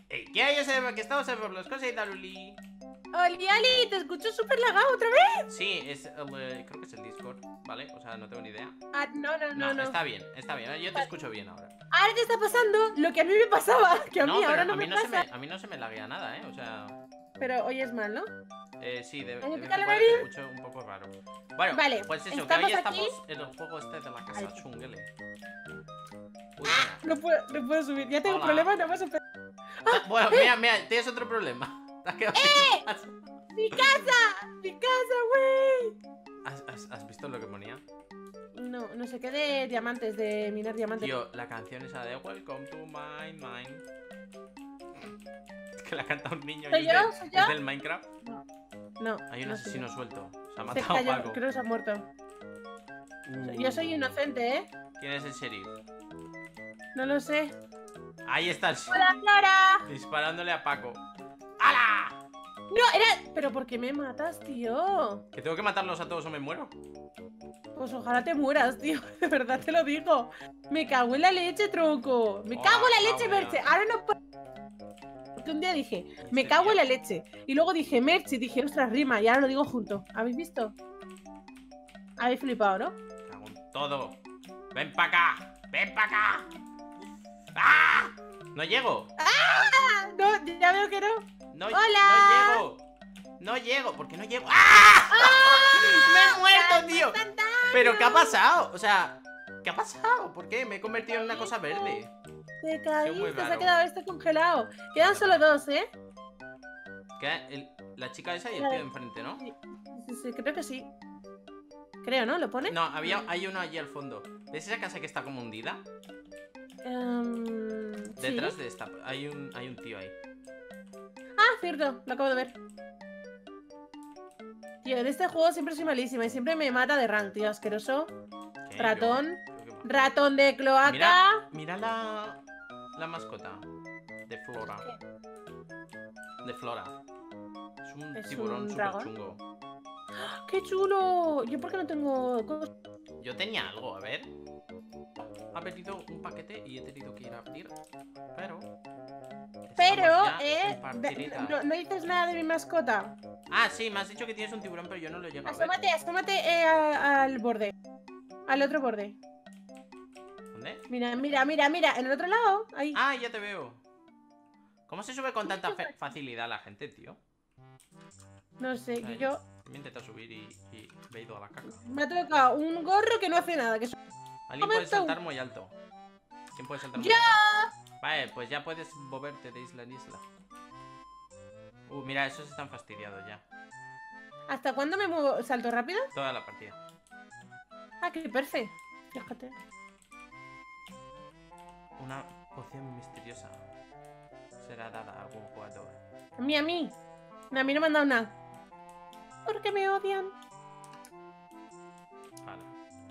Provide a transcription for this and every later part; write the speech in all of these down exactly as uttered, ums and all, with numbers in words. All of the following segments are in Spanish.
Eh, ¿Qué hay ese que estamos por las cosas y tal, Uli? Oli, Oli, te escucho súper lagado otra vez. Sí, es el, eh, creo que es el Discord, ¿vale? O sea, no tengo ni idea. Ah, no, no, no, No, no. está bien, está bien. Yo te escucho bien ahora. Ahora te está pasando lo que a mí me pasaba, que a No, mí pero ahora no a mí me no se pasa. me, a mí no se me laguea nada, ¿eh? O sea, Pero oyes mal, ¿no? eh, sí, de, de ¿Me vez pica en la cuando te nariz? escucho un poco raro. Bueno, Vale, pues eso, que estamos hoy aquí. estamos en el juego este de la casa Ay. chunguele. Uy, mira. No puedo, no puedo subir. Ya tengo Hola. problemas, no vas a empezar. Ah, bueno, mira, mira, tienes otro problema. Te has quedado sin casa. ¡Mi casa! ¡Mi casa, güey! ¿Has, has, has visto lo que ponía? No, no sé qué de diamantes, de minar diamantes. Tío, la canción esa de Welcome to my mind. Es que la canta un niño y ¿Soy es, yo? de- ¿Soy yo? es del Minecraft. No. Hay un no soy asesino yo. suelto. Se ha Se matado cayó, Paco. creo que se ha muerto. Uh. Yo soy inocente, ¿eh? ¿Quién es el sheriff? No lo sé. Ahí está el sheriff. ¡Hola, Flora! Disparándole a Paco. ¡Hala! No, era... ¿Pero por qué me matas, tío? ¿Que tengo que matarlos a todos o me muero? Pues ojalá te mueras, tío. De verdad te lo digo. Me cago en la leche, tronco. Me Hola, cago en la leche, abuela. Merche. Ahora no puedo... Porque un día dije, me Este cago en tío. la leche. Y luego dije, Merche, y dije, ostras, rima. Y ahora lo digo junto. ¿Habéis visto? Habéis flipado, ¿no? Cago en todo. ¡Ven para acá! ¡Ven para acá! ¡Ah! ¡No llego! ¡Ah! No, ya veo que no. No, ¡Hola! no llego. No llego. ¿Por qué no llego? ¡Ah! ¡Me he muerto, tío! ¿Pero qué ha pasado? O sea, ¿qué ha pasado? ¿Por qué? Me he convertido en una cosa verde. Te muy caíste, se ha raro. quedado este congelado. Quedan solo dos, ¿eh? ¿Qué? El- la chica esa y el tío de enfrente, ¿no? Sí, sí, sí, creo que sí. Creo, ¿no? ¿Lo pone? No, había, hay uno allí al fondo. ¿Ves esa casa que está como hundida? Em, Detrás sí. de esta. Hay un, hay un tío ahí. Ah, cierto, lo acabo de ver. Tío, en este juego siempre soy malísima y siempre me mata de rank, tío, asqueroso. ¿Qué? Ratón. Yo- yo qué va. Ratón de cloaca. Mira, mira la, la mascota de Flora. De Flora. Es un ¿Es tiburón un súper dragón? chungo. ¡Qué chulo! Yo porque no tengo... cos- Yo tenía algo, a ver. Ha pedido un paquete y he tenido que ir a abrir. Pero. Pero, estamos ya eh... en partidita. No, no dices nada de mi mascota. Ah, sí, me has dicho que tienes un tiburón, pero yo no lo he llegado a ver. Asómate, asómate eh, a- al borde. Al otro borde. ¿Dónde? Mira, mira, mira, mira. En el otro lado. Ahí. Ah, ya te veo. ¿Cómo se sube con tanta fe- facilidad la gente, tío? No sé, Ay, yo... Me he intentado subir y, y me he ido a la caca. Me ha tocado un gorro que no hace nada. Que... Alguien puede Momento. saltar muy alto. ¿Quién puede saltar muy ¡Yo! alto? Vale, pues ya puedes moverte de isla en isla. Uh, mira, esos están fastidiados ya. ¿Hasta cuándo me muevo? ¿Salto rápido? Toda la partida. Ah, qué perfecto. Fíjate. Una poción misteriosa será dada a algún jugador. A mí, a mí. No, a mí no me han dado nada. Porque me odian. Vale.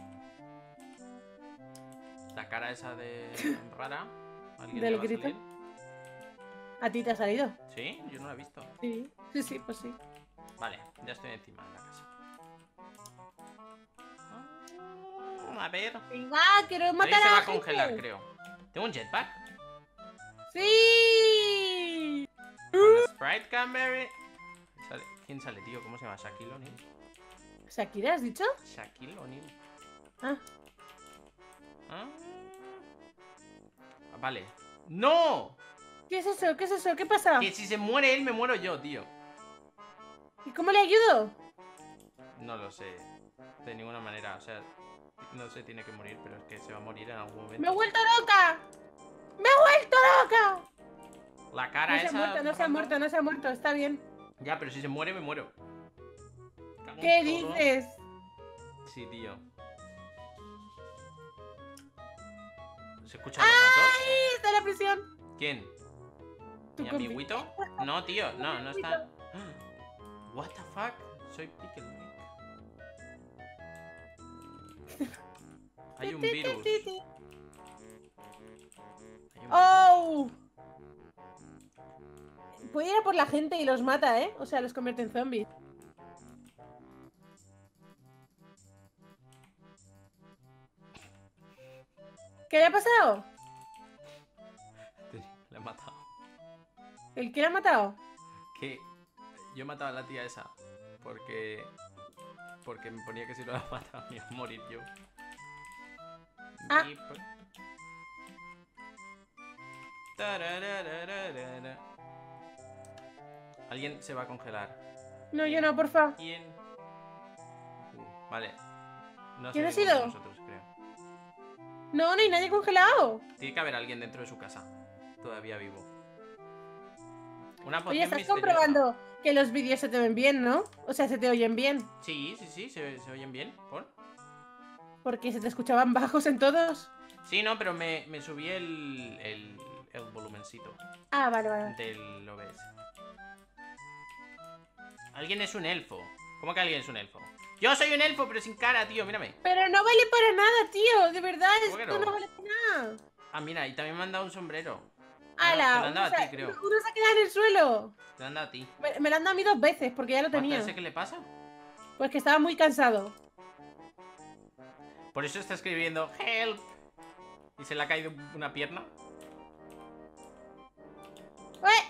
La cara esa de rara. ¿Alguien Del le va a grito. salir? ¿A ti te ha salido? ¿Sí? Yo no la he visto. Sí. Sí, sí, pues sí. Vale, ya estoy encima de la casa. Ah, A ver. Venga, quiero Ahí matar se a va la a congelar, gente. creo. ¿Tengo un jetpack? ¡Sí! Con Sprite Canberry. Sale- ¿Quién sale, tío? ¿Cómo se llama? Shaquille O'Neal. ¿Shakira has dicho? Shaquille O'Neal. Ah. Ah. Ah, Vale. ¡No! ¿Qué es eso? ¿Qué es eso? ¿Qué pasa? Que si se muere él, me muero yo, tío. ¿Y cómo le ayudo? No lo sé. De ninguna manera. O sea, no se tiene que morir, pero es que se va a morir en algún momento. ¡Me he vuelto loca! ¡Me he vuelto loca! La cara No se ha esa. muerto, no se ha muerto, no se ha muerto. Está bien. Ya, pero si se muere, me muero. Cago en ¿Qué todo. dices? Sí, tío. ¿Se escuchan los gatos? ¡Ay! Está en la prisión. ¿Quién? Tu ¿Mi compi. amiguito? No, tío, no, no está. What the fuck? Soy Pickle Rick. Hay un virus. Ti, ti, ti, ti. Hay un ¡Oh! Puede ir a por la gente y los mata, ¿eh? O sea, los convierte en zombies. ¿Qué le ha pasado? virus. Le he matado. ¿El que la ha matado? Que yo he matado a la tía esa. Porque... Porque me ponía que si no la mataba me iba a morir yo. Ah. Y pues- Tararararara. Alguien se va a congelar. No, yo no, porfa. ¿Quién? Uh, vale. No ¿Quién ha sé, ninguno de sido? nosotros, creo. No, no hay nadie congelado. Tiene que haber alguien dentro de su casa. Todavía vivo. Una poción Oye, estás misteriosa. comprobando que los vídeos se te ven bien, ¿no? O sea, se te oyen bien. Sí, sí, sí, se, se oyen bien. ¿Por? Porque se te escuchaban bajos en todos. Sí, no, pero me, me subí el, el, el volumencito Ah, vale, vale. del O B S. Alguien es un elfo. ¿Cómo que alguien es un elfo? Yo soy un elfo, pero sin cara, tío, mírame. Pero no vale para nada, tío. De verdad, ¿Cómo que esto no? no vale para nada. Ah, mira, y también me han dado un sombrero. Ah, ¡Hala! te lo han Uno dado a se, ti, creo. uno se ha quedado en el suelo. Te lo han dado a ti. Me, me lo han dado a mí dos veces porque ya lo tenía. ¿Ese qué le pasa? Pues que estaba muy cansado. Por eso está escribiendo help. Y se le ha caído una pierna. ¡Eh!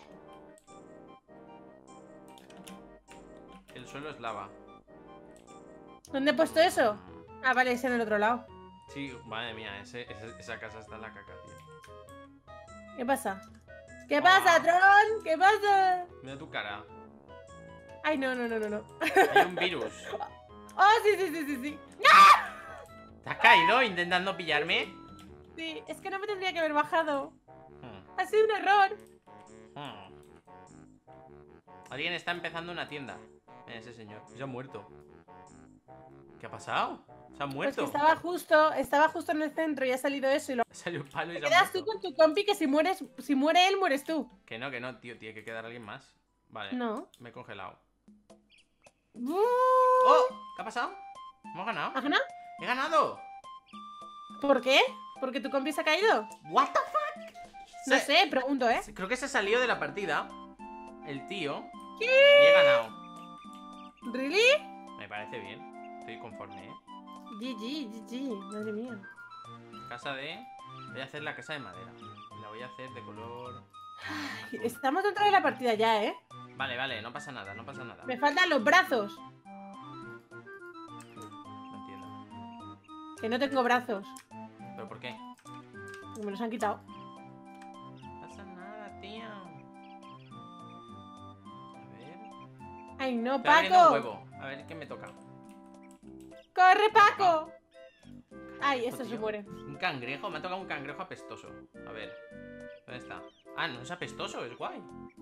El suelo es lava. ¿Dónde he puesto eso? Ah, vale, es en el otro lado. Sí, madre mía, ese, ese- esa casa está en la caca, tío. ¿Qué pasa? ¿Qué pasa, Tron? ¿Qué pasa? Mira tu cara. Ay, no, no, no, no, no. Hay un virus. Oh, sí, sí, sí, sí, sí. ¿Te has caído intentando pillarme? Sí, es que no me tendría que haber bajado. Hmm, Ha sido un error. hmm. Alguien está empezando una tienda. Mira ese señor. Se ha muerto. ¿Qué ha pasado? Se ha Pues muerto. que estaba justo, estaba justo en el centro y ha salido eso y lo... Salió un palo y Te se ha quedas tú muerto. con tu compi que si mueres, si muere él, mueres tú. Que no, que no, tío. Tiene que quedar alguien más. Vale. No. Me he congelado. ¡Uh! ¡Oh! ¿Qué ha pasado? ¿Hemos ganado? ¿Has ganado? ¡He ganado! ¿Por qué? ¿Porque tu compi se ha caído? ¿What the fuck? No Se- sé, pregunto, ¿eh? Creo que se salió de la partida. El tío. Y he ganado. ¿Really? Me parece bien. Estoy conforme, ¿eh? G G, G G, madre mía. Casa de... Voy a hacer la casa de madera. La voy a hacer de color... azul. Estamos dentro de la partida ya, ¿eh? Vale, vale, no pasa nada, no pasa nada. Me faltan los brazos. No entiendo. Que no tengo brazos. ¿Pero por qué? Porque me los han quitado. No pasa nada, tío. A ver... ¡Ay, no, Estoy abriendo un Paco! huevo. A ver qué me toca. ¡Corre, Paco! Ay, Ojo, esto se tío. muere. Un cangrejo, me ha tocado un cangrejo apestoso. A ver, ¿dónde está? Ah, no es apestoso, es guay.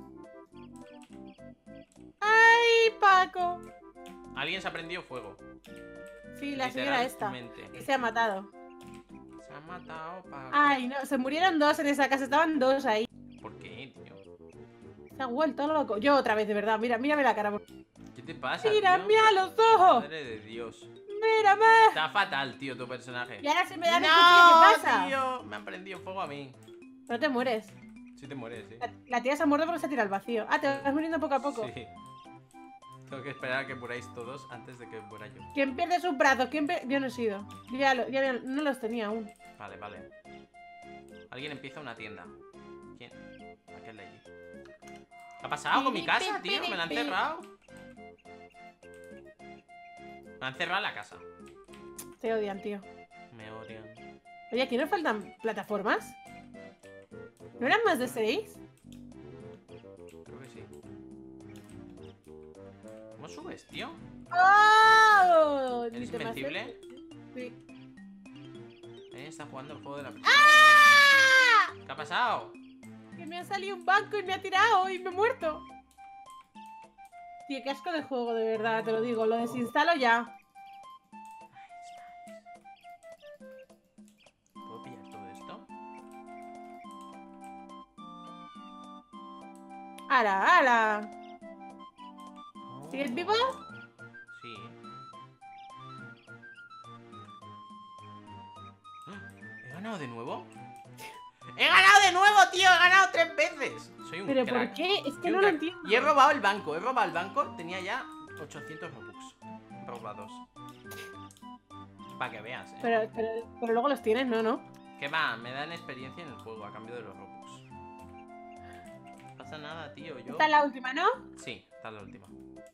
¡Ay, Paco! Alguien se ha prendido fuego. Sí, la señora esta. Literalmente. Que se ha matado. Se ha matado, Paco. Ay, no, se murieron dos en esa casa. Estaban dos ahí. ¿Por qué, tío? Se ha vuelto loco. Yo otra vez, de verdad. Mira, mírame la cara. ¿Qué te pasa, ¡Mírame tío? a los ojos! Madre de Dios. ¡Mírame! Está fatal, tío, tu personaje. Y ahora se me da el ¡No, cuchillo, ¿qué pasa? tío! Me han prendido fuego a mí. No te mueres. Sí te mueres, sí. La, la tía se ha muerto porque se tira al vacío. Ah, te vas muriendo poco a poco. Sí. Tengo que esperar a que muráis todos antes de que muera yo. ¿Quién pierde sus brazos? ¿Quién pierde? Yo no he sido. Yo ya, lo- ya no los tenía aún. Vale, vale. Alguien empieza una tienda. ¿Quién? Aquel de allí. ¿Qué ha pasado con mi casa, tío? Me la han cerrado. Me han cerrado la casa. Te odian, tío. Me odian. Oye, ¿aquí nos faltan plataformas? ¿No eran más de seis? Creo que sí. ¿Cómo subes, tío? ¡Oh! ¿Eres Ni te me hace- invencible? Sí. Eh, está jugando el juego de la... ¡Ah! ¿Qué ha pasado? Que me ha salido un banco y me ha tirado y me he muerto. Tío, qué asco de juego, de verdad, te lo digo. Lo desinstalo ya. ¿Puedo pillar todo esto? ¡Hala, hala! Oh. ¿Sigues vivo? Sí. ¡Ah! ¿He ganado de nuevo? ¡He ganado de nuevo, tío! ¡He ganado tres veces! Soy un ¿Pero crack. por qué? Es Soy que un no lo crack. entiendo. Y he robado el banco. He robado el banco. Tenía ya ochocientos robux robados. Para que veas, ¿eh? Pero, pero, pero luego los tienes, ¿no? ¿No? ¿Qué va? Me dan experiencia en el juego a cambio de los robux. pasa nada, tío. Yo... Esta es la última, ¿no? Sí, esta es la última.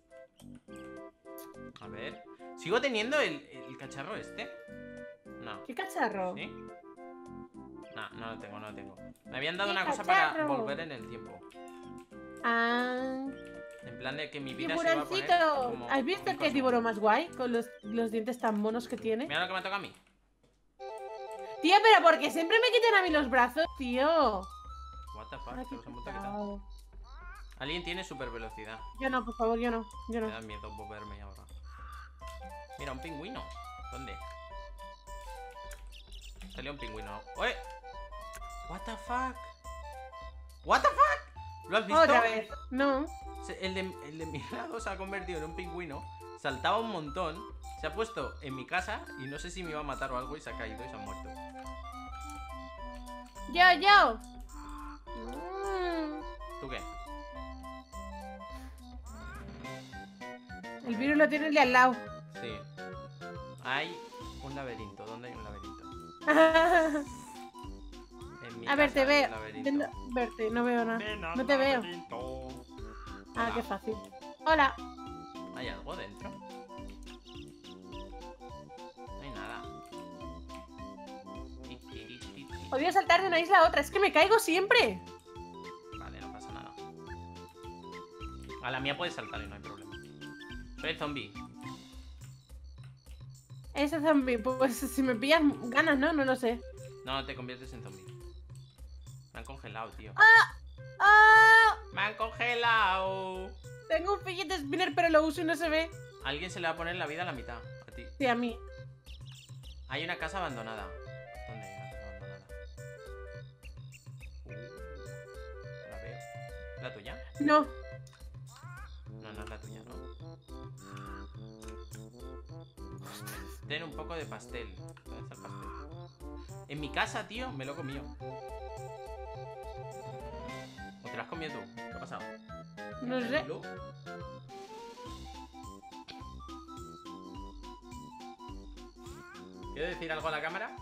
A ver. ¿Sigo teniendo el, el cacharro este? No. ¿Qué cacharro? ¿Sí? No, no lo tengo, no lo tengo. Me habían dado ¡Qué una cosa cacharro! para volver en el tiempo. Ah. En plan de que mi vida se va a poner ¡Tiburoncito! como... ¿Has visto como qué un tiburón más guay? Con los, los dientes tan monos que tiene. Mira lo que me toca a mí. Tío, pero ¿por qué siempre me quitan a mí los brazos, tío? What the fuck, Ay, se qué los han vuelto a quitar. pesado. Alguien tiene super velocidad. Yo no, por favor, yo no. Yo Me no. da miedo volverme ahora. Mira, un pingüino. ¿Dónde? Salió un pingüino. ¡Oye! What the fuck? What the fuck? ¿Lo has visto? Otra vez. No. Se- El de, el de mi lado se ha convertido en un pingüino. Saltaba un montón. Se ha puesto en mi casa y no sé si me iba a matar o algo y se ha caído y se ha muerto. Yo, yo. Mm. ¿Tú qué? El virus lo tiene el de al lado. Sí. Hay un laberinto. ¿Dónde hay un laberinto? En mi A ver, casa te hay un veo. laberinto. Intento verte, no veo nada. Ven al No te veo. laberinto. Ah, Hola. qué fácil. Hola. ¿Hay algo dentro? No hay nada. Ti, ti, ti, ti, ti. Odio saltar de una isla a otra. Es que me caigo siempre. Vale, no pasa nada. A la mía puedes saltar y no hay problema. Soy el zombie. Ese zombie, pues si me pillas ganas, ¿no? No lo sé. No, te conviertes en zombie. Me han congelado, tío. ¡Ah! ¡Me han congelado! Tengo un fidget spinner, pero lo uso y no se ve. A alguien se le va a poner la vida a la mitad. A ti. Sí, a mí. Hay una casa abandonada. ¿Dónde hay una casa abandonada? Uh, no la veo. ¿Es la tuya? No. No, no es la tuya, ¿no? Ten un poco de pastel. ¿Dónde está el pastel? En mi casa, tío, me lo he comido. ¿O te lo has comido tú? ¿Qué ha pasado? No sé. ¿Lu? ¿Quieres decir algo a la cámara?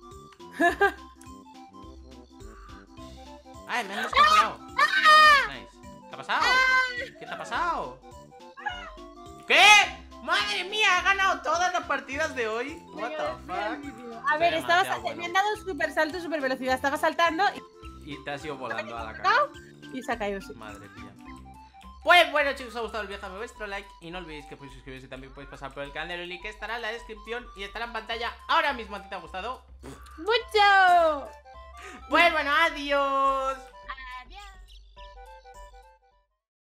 ¡Ay, me han descongelado! Nice. ¿Qué ha pasado? ¿Qué te ha pasado? ¿Qué? ¡Madre mía! ¿Ha ganado todas las partidas de hoy? What the fuck? A ver, Soy estaba demasiado sal- me han bueno. dado super salto, super velocidad. Estaba saltando y, Y te has ido volando a la cara. y se ha caído, sí. Madre mía. Pues bueno, chicos, os ha gustado el vídeo, dejadme vuestro like y no olvidéis que podéis suscribiros y también podéis pasar por el canal del link que estará en la descripción y estará en pantalla ahora mismo. ¿A ti te ha gustado? ¡Mucho! Pues bueno, adiós.